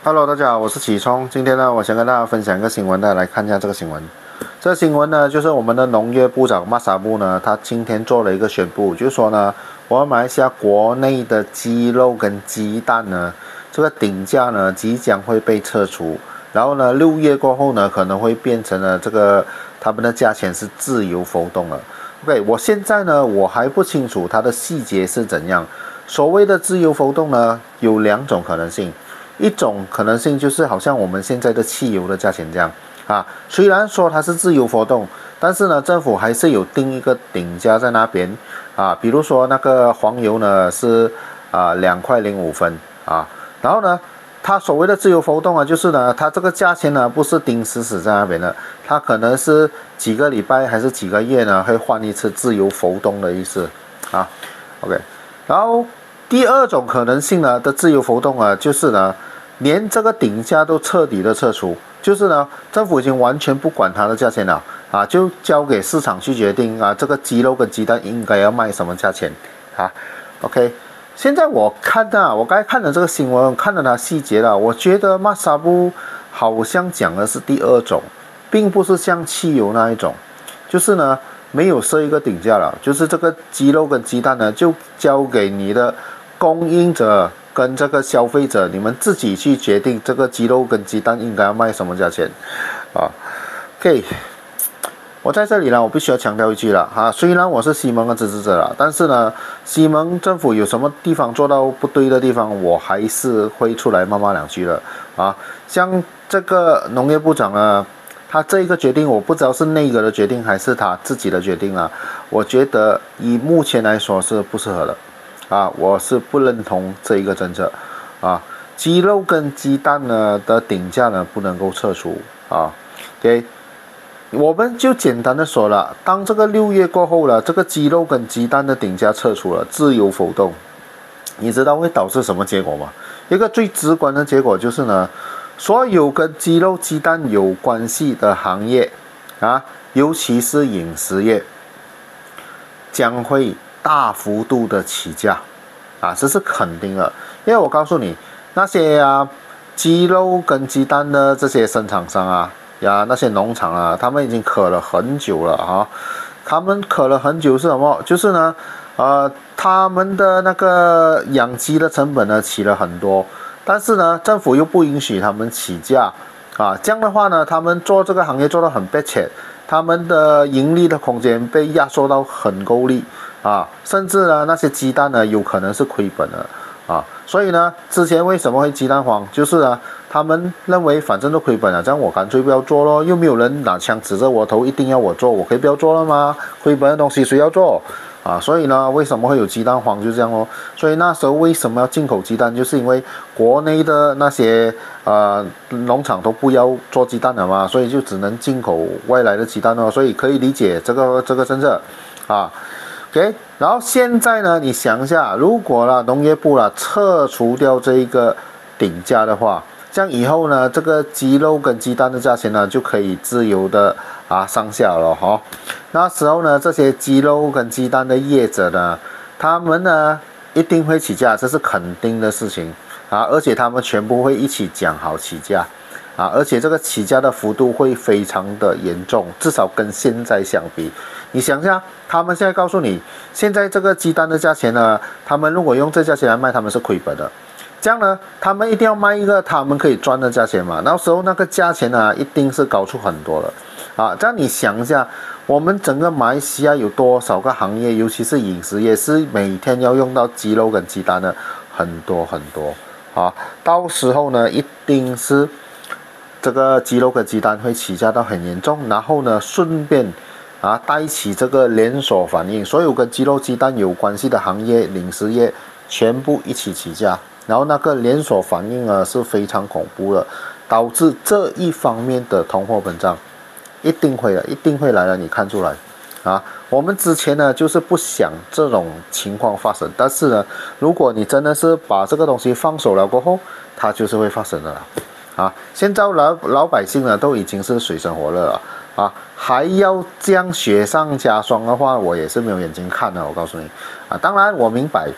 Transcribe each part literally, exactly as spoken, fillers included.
Hello，大家好，我是启聪。今天呢，我想跟大家分享一个新闻的，来看一下这个新闻。这个新闻呢，就是我们的农业部长马萨布呢，他今天做了一个宣布，就是说呢，我们马来西亚国内的鸡肉跟鸡蛋呢，这个顶价呢即将会被撤除，然后呢，六月过后呢，可能会变成了这个他们的价钱是自由浮动了。OK， 我现在呢，我还不清楚它的细节是怎样。所谓的自由浮动呢，有两种可能性。一种可能性就是好像我们现在的汽油的价钱这样啊，虽然说它是自由浮动，但是呢，政府还是有定一个顶价在那边啊。比如说那个黄油呢是啊两块零五分啊，然后呢，它所谓的自由浮动啊，就是呢，它这个价钱呢不是钉死死在那边的，它可能是几个礼拜还是几个月呢会换一次自由浮动的意思啊。OK， 然后第二种可能性呢的自由浮动啊，就是呢，连这个顶价都彻底的撤除，就是呢，政府已经完全不管它的价钱了啊，就交给市场去决定啊，这个鸡肉跟鸡蛋应该要卖什么价钱啊。OK， 现在我看啊，我刚才看了这个新闻，看了它细节了，我觉得马萨布好像讲的是第二种，并不是像汽油那一种，就是呢没有设一个顶价了，就是这个鸡肉跟鸡蛋呢就交给你的供应者跟这个消费者，你们自己去决定这个鸡肉跟鸡蛋应该要卖什么价钱啊。OK， 我在这里呢，我必须要强调一句了哈，虽然我是西蒙的支持者了，但是呢，西蒙政府有什么地方做到不对的地方，我还是会出来骂骂两句的啊。像这个农业部长呢，他这一个决定，我不知道是内阁的决定还是他自己的决定啊。我觉得以目前来说是不适合的。啊，我是不认同这一个政策，啊，鸡肉跟鸡蛋呢的顶价呢不能够撤除啊。OK， 我们就简单的说了，当这个六月过后了，这个鸡肉跟鸡蛋的顶价撤除了，自由浮动，你知道会导致什么结果吗？一个最直观的结果就是呢，所有跟鸡肉、鸡蛋有关系的行业啊，尤其是饮食业，将会大幅度的起价，啊，这是肯定的。因为我告诉你，那些啊鸡肉跟鸡蛋的这些生产商啊，呀那些农场啊，他们已经渴了很久了啊。他们渴了很久是什么？就是呢，呃，他们的那个养鸡的成本呢起了很多，但是呢，政府又不允许他们起价啊。这样的话呢，他们做这个行业做得很迫切，他们的盈利的空间被压缩到很够力。啊，甚至呢，那些鸡蛋呢，有可能是亏本的啊，所以呢，之前为什么会鸡蛋荒？就是呢，他们认为反正都亏本了，这样我干脆不要做咯，又没有人拿枪指着我头，一定要我做，我可以不要做了吗？亏本的东西谁要做啊？所以呢，为什么会有鸡蛋荒？就这样咯。所以那时候为什么要进口鸡蛋？就是因为国内的那些呃农场都不要做鸡蛋了嘛，所以就只能进口外来的鸡蛋咯。所以可以理解这个这个政策啊。OK， 然后现在呢，你想一下，如果了农业部了撤除掉这一个顶价的话，这样以后呢，这个鸡肉跟鸡蛋的价钱呢就可以自由的啊上下了哈。那时候呢，这些鸡肉跟鸡蛋的业者呢，他们呢一定会起价，这是肯定的事情啊，而且他们全部会一起讲好起价。啊，而且这个起价的幅度会非常的严重，至少跟现在相比，你想一下，他们现在告诉你，现在这个鸡蛋的价钱呢，他们如果用这价钱来卖，他们是亏本的。这样呢，他们一定要卖一个他们可以赚的价钱嘛，到时候那个价钱呢，一定是高出很多了。啊，这样你想一下，我们整个马来西亚有多少个行业，尤其是饮食业，是每天要用到鸡肉跟鸡蛋的，很多很多。啊，到时候呢，一定是这个鸡肉跟鸡蛋会起价到很严重，然后呢，顺便啊带起这个连锁反应，所有跟鸡肉鸡蛋有关系的行业、零食业全部一起起价，然后那个连锁反应啊是非常恐怖的，导致这一方面的通货膨胀一定会的，一定会来的，你看出来啊？我们之前呢就是不想这种情况发生，但是呢，如果你真的是把这个东西放手了过后，它就是会发生的了。啊，现在老老百姓呢都已经是水深火热了啊，还要这样雪上加霜的话，我也是没有眼睛看的。我告诉你啊，当然我明白，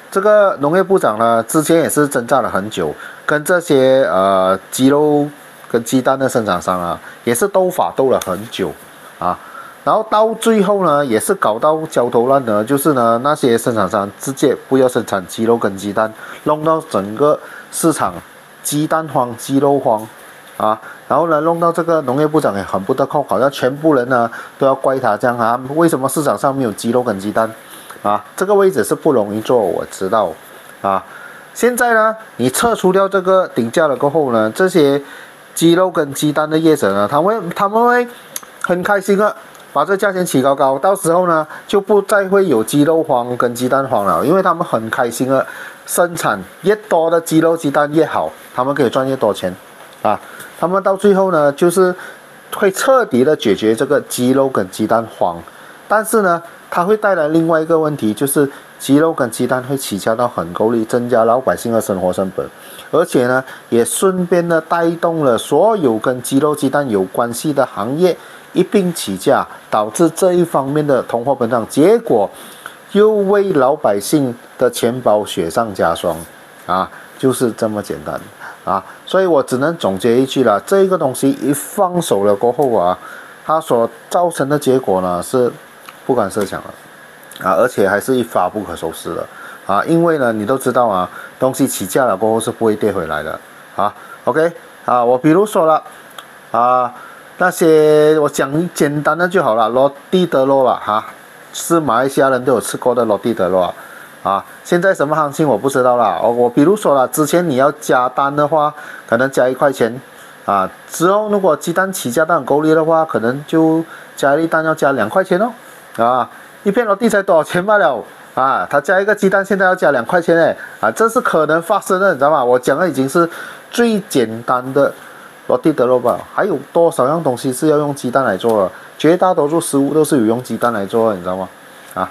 这个农业部长呢，之前也是挣扎了很久，跟这些呃鸡肉跟鸡蛋的生产商啊，也是斗法斗了很久啊。然后到最后呢，也是搞到焦头烂额，就是呢那些生产商直接不要生产鸡肉跟鸡蛋，弄到整个市场鸡蛋荒、鸡肉荒啊。然后呢，弄到这个农业部长也很不得空，好像全部人呢都要怪他这样啊，为什么市场上没有鸡肉跟鸡蛋啊？这个位置是不容易做，我知道啊。现在呢，你撤除掉这个顶价了过后呢，这些鸡肉跟鸡蛋的业者呢，他们他们会很开心的。把这价钱起高高，到时候呢就不再会有鸡肉荒跟鸡蛋荒了，因为他们很开心的生产越多的鸡肉鸡蛋越好，他们可以赚越多钱啊。他们到最后呢就是会彻底的解决这个鸡肉跟鸡蛋荒，但是呢它会带来另外一个问题，就是鸡肉跟鸡蛋会起价到很够力，增加老百姓的生活成本，而且呢也顺便的带动了所有跟鸡肉鸡蛋有关系的行业一并起价，导致这一方面的通货膨胀，结果又为老百姓的钱包雪上加霜啊，就是这么简单啊。所以我只能总结一句了，这个东西一放手了过后啊，它所造成的结果呢是不敢设想了啊，而且还是一发不可收拾了啊。因为呢，你都知道啊，东西起价了过后是不会跌回来的啊。OK 啊，我比如说了啊。那些我讲简单的就好了，罗蒂德罗了哈，是马来西亚人都有吃过的罗蒂德罗啊。现在什么行情我不知道啦。我我比如说了，之前你要加单的话，可能加一块钱啊。之后如果鸡蛋起价到很够力的话，可能就加一单要加两块钱哦。啊，一片罗蒂才多少钱罢了啊？他加一个鸡蛋现在要加两块钱哎啊，这是可能发生的，你知道吗？我讲的已经是最简单的。罗蒂德罗吧，还有多少样东西是要用鸡蛋来做的？绝大多数食物都是有用鸡蛋来做的，你知道吗？啊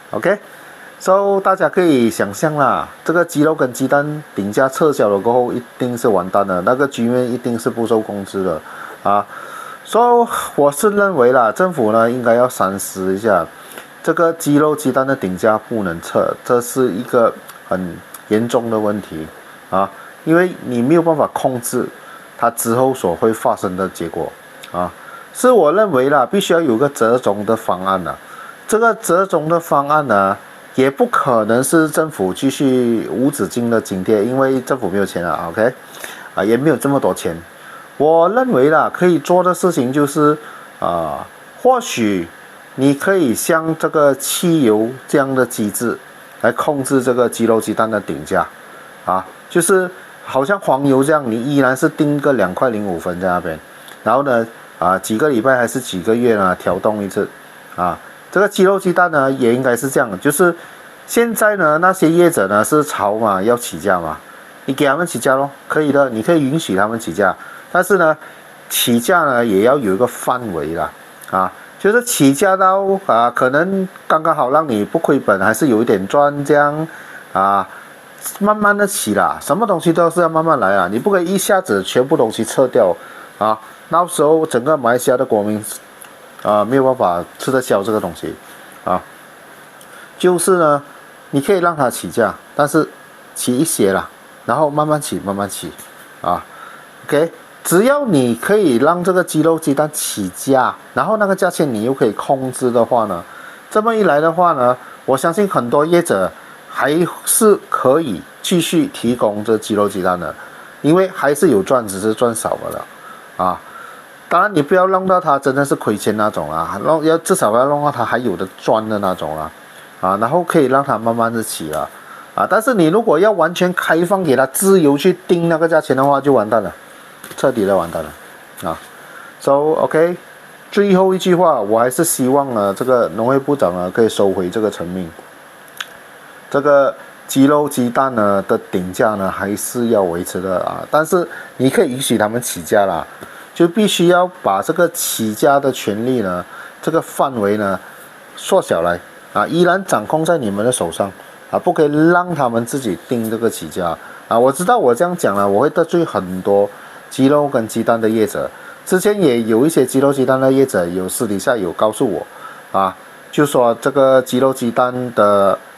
，OK，so 大家可以想象啦，这个鸡肉跟鸡蛋顶价撤销了过后，一定是完蛋的，那个局面一定是不受控制的啊。所以我是认为啦，政府呢应该要三思一下，这个鸡肉鸡蛋的顶价不能撤，这是一个很严重的问题啊，因为你没有办法控制它之后所会发生的结果啊，是我认为啦，必须要有个折中的方案啦。这个折中的方案呢，也不可能是政府继续无止境的津贴，因为政府没有钱啊 ，OK， 啊也没有这么多钱。我认为啦，可以做的事情就是啊，或许你可以像这个汽油这样的机制来控制这个鸡肉鸡蛋的顶价啊，就是。好像黄油这样，你依然是定个两块零五分在那边，然后呢，啊几个礼拜还是几个月呢调动一次，啊这个鸡肉鸡蛋呢也应该是这样，就是现在呢那些业者呢是炒嘛要起价嘛，你给他们起价咯，可以的，你可以允许他们起价，但是呢起价呢也要有一个范围啦，啊就是起价到啊可能刚刚好让你不亏本，还是有一点赚这样啊。慢慢的起啦，什么东西都是要慢慢来啊！你不可以一下子全部东西撤掉啊，到时候整个马来西亚的国民啊没有办法吃得消这个东西啊。就是呢，你可以让它起价，但是起一些啦，然后慢慢起，慢慢起啊。OK， 只要你可以让这个鸡肉鸡蛋起价，然后那个价钱你又可以控制的话呢，这么一来的话呢，我相信很多业者。还是可以继续提供这鸡肉鸡蛋的，因为还是有赚，只是赚少了啊。当然你不要弄到它真的是亏钱那种啊，弄要至少要弄到它还有的赚的那种啊，啊，然后可以让它慢慢的起了啊。但是你如果要完全开放给它自由去定那个价钱的话，就完蛋了，彻底的完蛋了啊。So OK， 最后一句话，我还是希望呢，这个农业部长呢可以收回这个成命。这个鸡肉鸡蛋呢的顶价呢还是要维持的啊，但是你可以允许他们起价啦，就必须要把这个起价的权利呢，这个范围呢缩小来啊，依然掌控在你们的手上啊，不可以让他们自己定这个起价啊。我知道我这样讲了，我会得罪很多鸡肉跟鸡蛋的业者，之前也有一些鸡肉鸡蛋的业者有私底下有告诉我啊，就说这个鸡肉鸡蛋的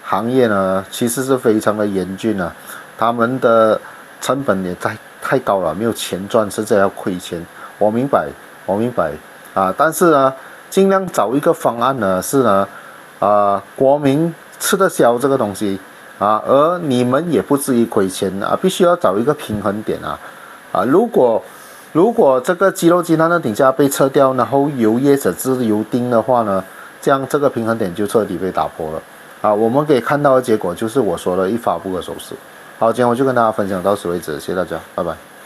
行业呢，其实是非常的严峻啊，他们的成本也太太高了，没有钱赚，甚至要亏钱。我明白，我明白啊，但是呢，尽量找一个方案呢，是呢，啊，国民吃得消这个东西啊，而你们也不至于亏钱啊，必须要找一个平衡点啊，啊，如果如果这个鸡肉鸡蛋的顶价被撤掉，然后由业者自由定的话呢，这样这个平衡点就彻底被打破了啊，我们可以看到的结果就是我说的一发不可收拾。好，今天我就跟大家分享到此为止，谢谢大家，拜拜。